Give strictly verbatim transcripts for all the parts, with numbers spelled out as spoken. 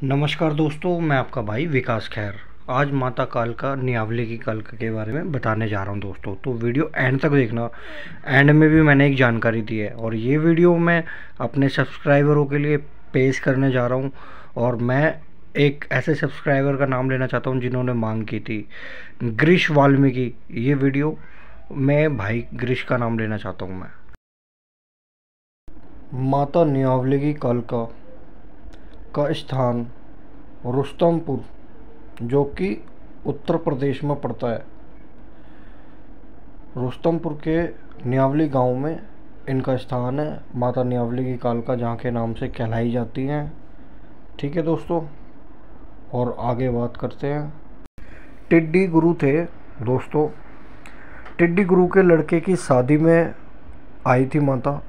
नमस्कार दोस्तों, मैं आपका भाई विकास खैर। आज माता कालका नियावली की कालका के बारे में बताने जा रहा हूं दोस्तों, तो वीडियो एंड तक देखना। एंड में भी मैंने एक जानकारी दी है और ये वीडियो मैं अपने सब्सक्राइबरों के लिए पेश करने जा रहा हूं। और मैं एक ऐसे सब्सक्राइबर का नाम लेना चाहता हूं जिन्होंने मांग की थी, ग्रीश वाल्मीकि। ये वीडियो मैं भाई ग्रीश का नाम लेना चाहता हूँ। मैं माता नियावली की कालका का स्थान रुस्तमपुर, जो कि उत्तर प्रदेश में पड़ता है। रुस्तमपुर के नियावली गांव में इनका स्थान है। माता नियावली की कालका जहाँ के नाम से कहलाई जाती हैं। ठीक है दोस्तों, और आगे बात करते हैं। टिड्डी गुरु थे दोस्तों। टिड्डी गुरु के लड़के की शादी में आई थी माता।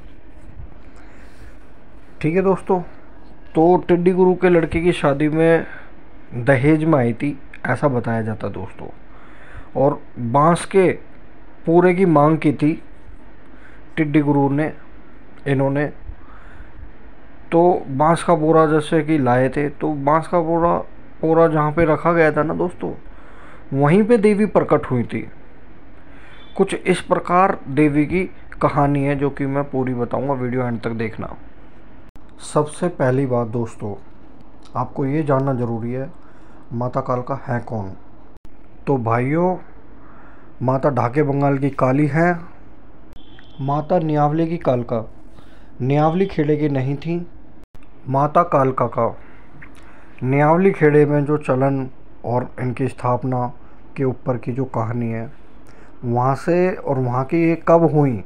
ठीक है दोस्तों, तो टिड्डी गुरु के लड़के की शादी में दहेज में आई थी, ऐसा बताया जाता दोस्तों। और बांस के पूरे की मांग की थी टिड्डी गुरु ने। इन्होंने तो बांस का बोरा जैसे कि लाए थे, तो बांस का बोरा पूरा जहाँ पे रखा गया था ना दोस्तों, वहीं पे देवी प्रकट हुई थी। कुछ इस प्रकार देवी की कहानी है, जो कि मैं पूरी बताऊंगा, वीडियो एंड तक देखना। सबसे पहली बात दोस्तों, आपको ये जानना ज़रूरी है माता कालका है कौन। तो भाइयों, माता ढाके बंगाल की काली है। माता नियावली की कालका नियावली खेड़े की नहीं थी। माता कालका का नियावली खेड़े में जो चलन और इनकी स्थापना के ऊपर की जो कहानी है, वहाँ से और वहाँ की ये कब हुई,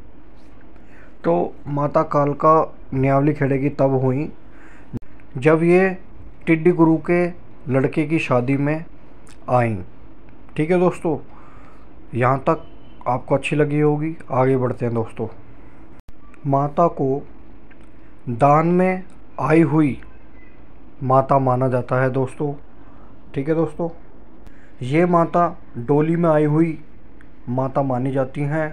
तो माता कालका नियावली खेड़े की तब हुई जब ये टिड्डी गुरु के लड़के की शादी में आई। ठीक है दोस्तों, यहाँ तक आपको अच्छी लगी होगी। आगे बढ़ते हैं दोस्तों। माता को दान में आई हुई माता माना जाता है दोस्तों। ठीक है दोस्तों, ये माता डोली में आई हुई माता मानी जाती हैं।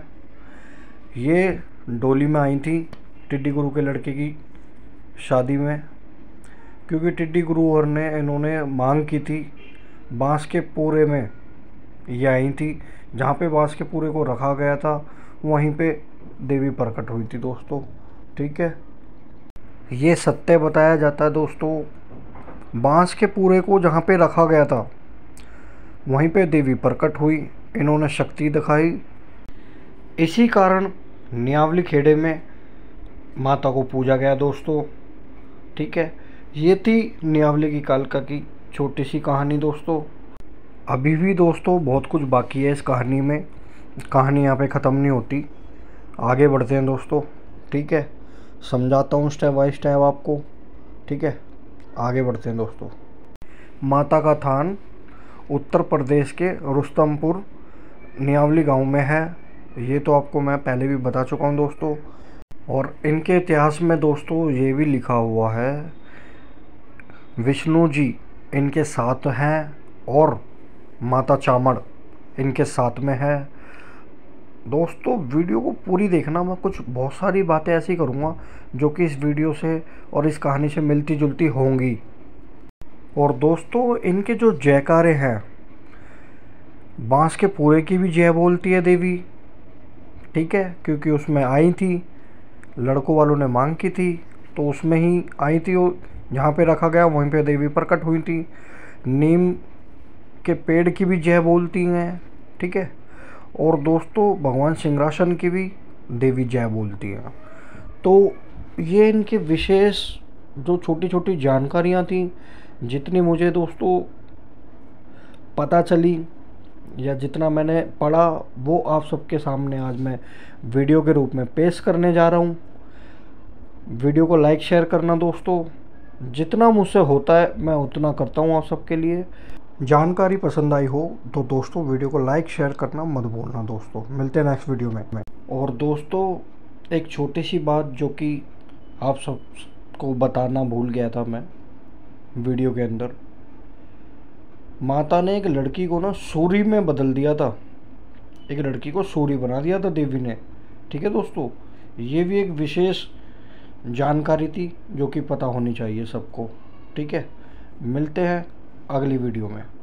ये डोली में आई थी टिड्डी गुरु के लड़के की शादी में, क्योंकि टिड्डी गुरु और ने इन्होंने मांग की थी। बांस के पूरे में ये आई थी, जहाँ पे बांस के पूरे को रखा गया था वहीं पे देवी प्रकट हुई थी दोस्तों। ठीक है, ये सत्य बताया जाता है दोस्तों। बांस के पूरे को जहाँ पे रखा गया था वहीं पे देवी प्रकट हुई, इन्होंने शक्ति दिखाई। इसी कारण नियावली खेड़े में माता को पूजा गया दोस्तों। ठीक है, ये थी नियावली की कालका की छोटी सी कहानी दोस्तों। अभी भी दोस्तों बहुत कुछ बाकी है इस कहानी में। कहानी यहाँ पे ख़त्म नहीं होती। आगे बढ़ते हैं दोस्तों। ठीक है, समझाता हूँ स्टेप बाय स्टेप आपको। ठीक है, आगे बढ़ते हैं दोस्तों। माता का थान उत्तर प्रदेश के रुस्तमपुर नियावली गांव में है। ये तो आपको मैं पहले भी बता चुका हूँ दोस्तों। और इनके इतिहास में दोस्तों ये भी लिखा हुआ है, विष्णु जी इनके साथ हैं और माता चामड़ इनके साथ में है दोस्तों। वीडियो को पूरी देखना। मैं कुछ बहुत सारी बातें ऐसी करूँगा जो कि इस वीडियो से और इस कहानी से मिलती जुलती होंगी। और दोस्तों, इनके जो जयकारे हैं, बांस के पूरे की भी जय बोलती है देवी। ठीक है, क्योंकि उसमें आई थी, लड़कों वालों ने मांग की थी तो उसमें ही आई थी। जहाँ पे रखा गया वहीं पे देवी प्रकट हुई थी। नीम के पेड़ की भी जय बोलती हैं। ठीक है, और दोस्तों भगवान सिंहासन की भी देवी जय बोलती हैं। तो ये इनके विशेष जो छोटी छोटी जानकारियाँ थी, जितनी मुझे दोस्तों पता चली या जितना मैंने पढ़ा, वो आप सबके सामने आज मैं वीडियो के रूप में पेश करने जा रहा हूँ। वीडियो को लाइक शेयर करना दोस्तों, जितना मुझसे होता है मैं उतना करता हूँ आप सबके लिए। जानकारी पसंद आई हो तो दोस्तों वीडियो को लाइक शेयर करना मत भूलना दोस्तों। मिलते हैं नेक्स्ट वीडियो में। और दोस्तों, एक छोटी सी बात जो कि आप सबको बताना भूल गया था मैं वीडियो के अंदर। माता ने एक लड़की को ना सूरी में बदल दिया था। एक लड़की को सूरी बना दिया था देवी ने। ठीक है दोस्तों, ये भी एक विशेष जानकारी थी जो कि पता होनी चाहिए सबको। ठीक है, मिलते हैं अगली वीडियो में।